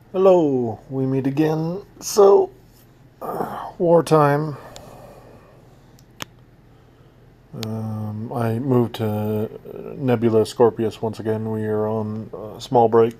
Hello, we meet again. So, wartime. I moved to Nebula of Scorpius once again. We are on a small break.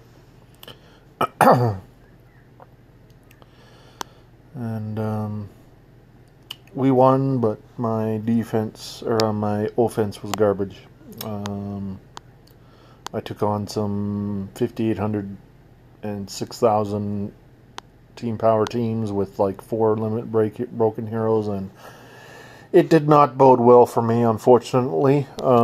And we won, but my defense, or my offense was garbage. Um, I took on some 5,800 and 6,000 team power teams with like 4 broken heroes, and it did not bode well for me, unfortunately.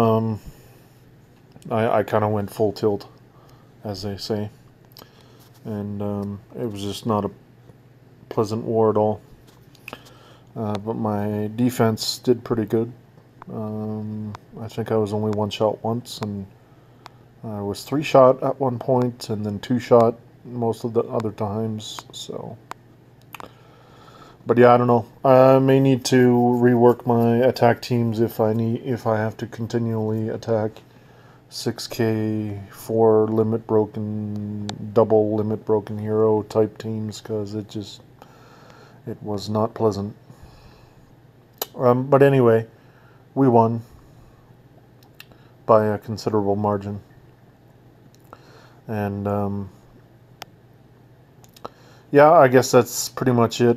I kind of went full tilt, as they say, and it was just not a pleasant war at all. But my defense did pretty good. I think I was only one shot once, and I was 3 shot at one point, and then 2 shot most of the other times. So, but yeah, I don't know. I may need to rework my attack teams if I have to continually attack 6K 4 limit broken, double limit broken hero type teams, because it was not pleasant. But anyway, we won by a considerable margin, and yeah, I guess that's pretty much it.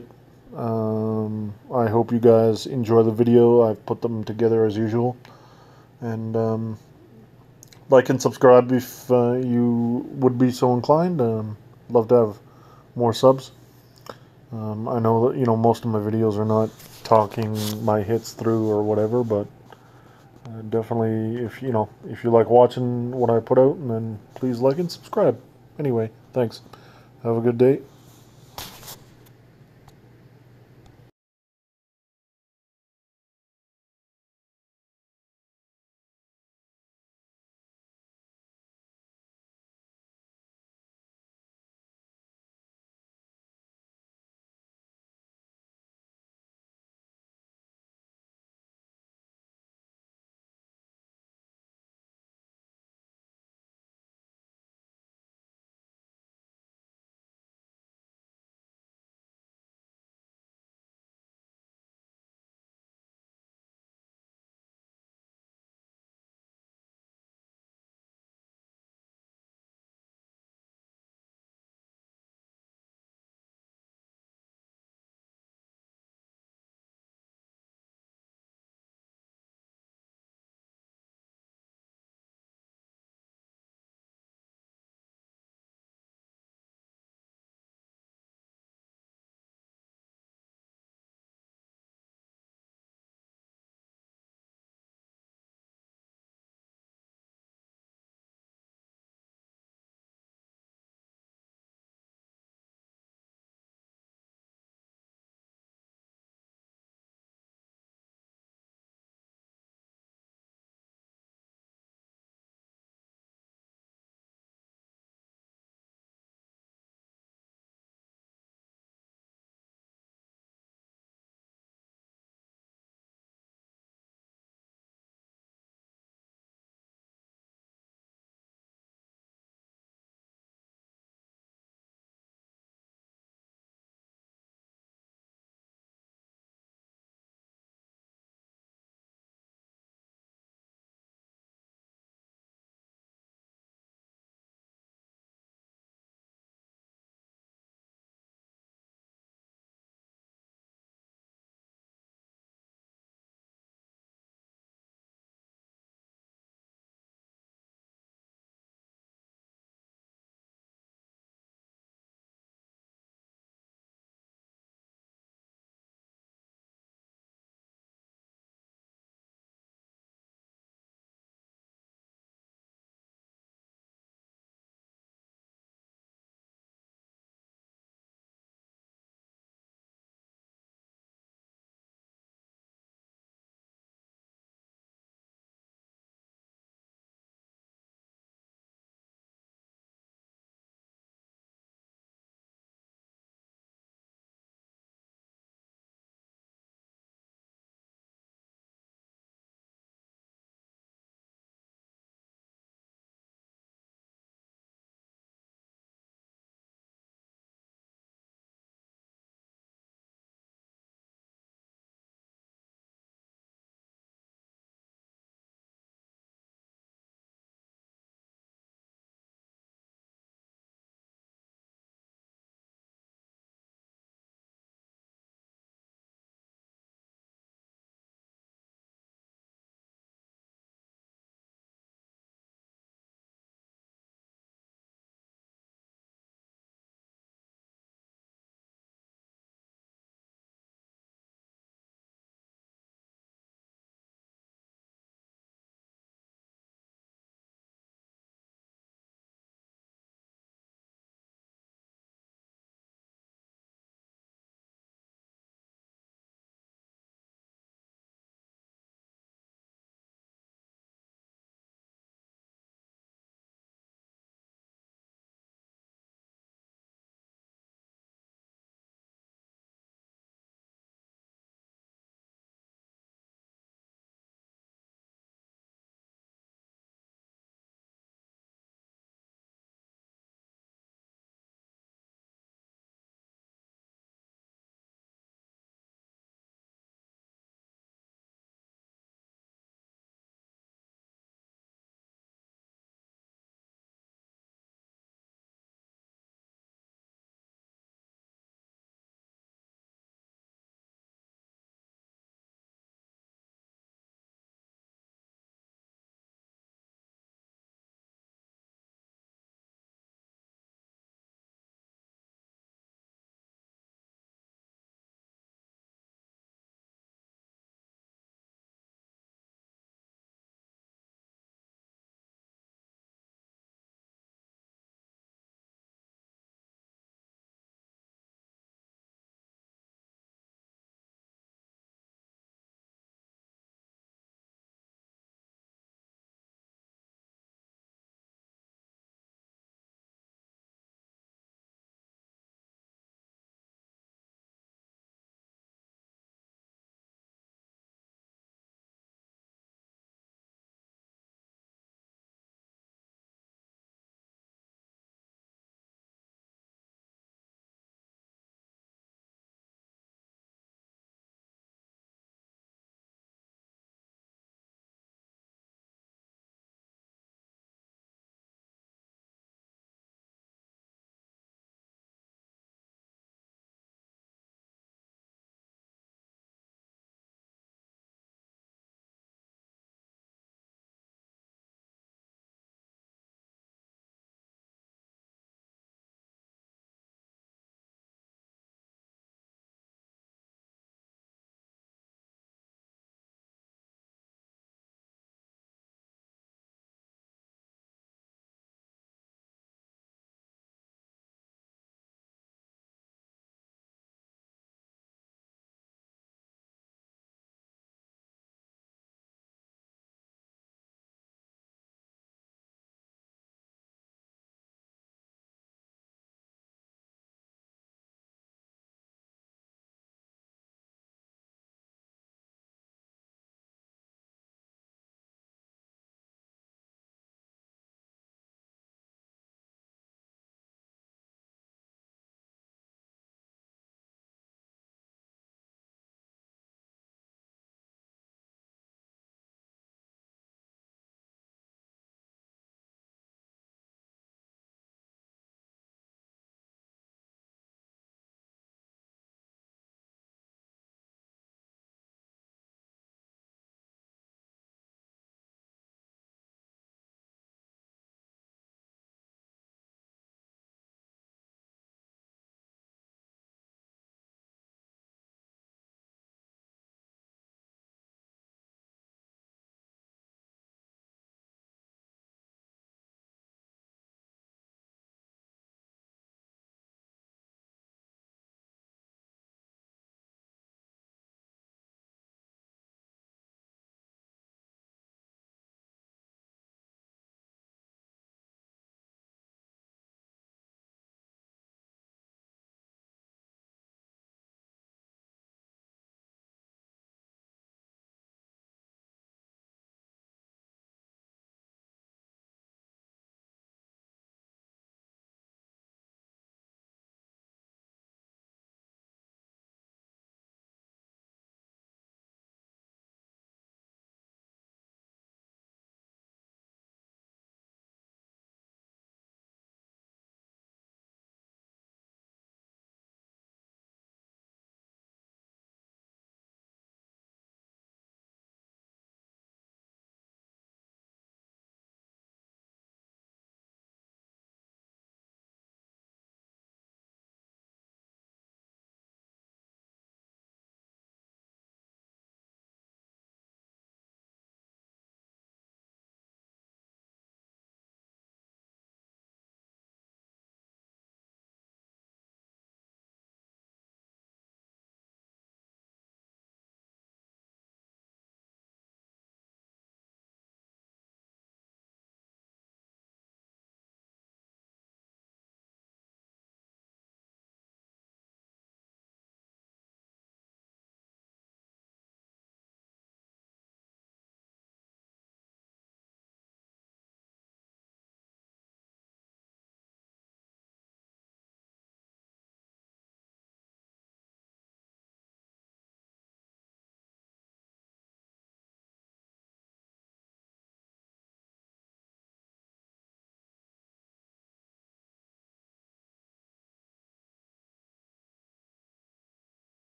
I hope you guys enjoy the video. I've put them together as usual, and like and subscribe if you would be so inclined. Love to have more subs. I know that most of my videos are not talking my hits through or whatever, but definitely if you like watching what I put out, then please like and subscribe. Anyway, thanks. Have a good day.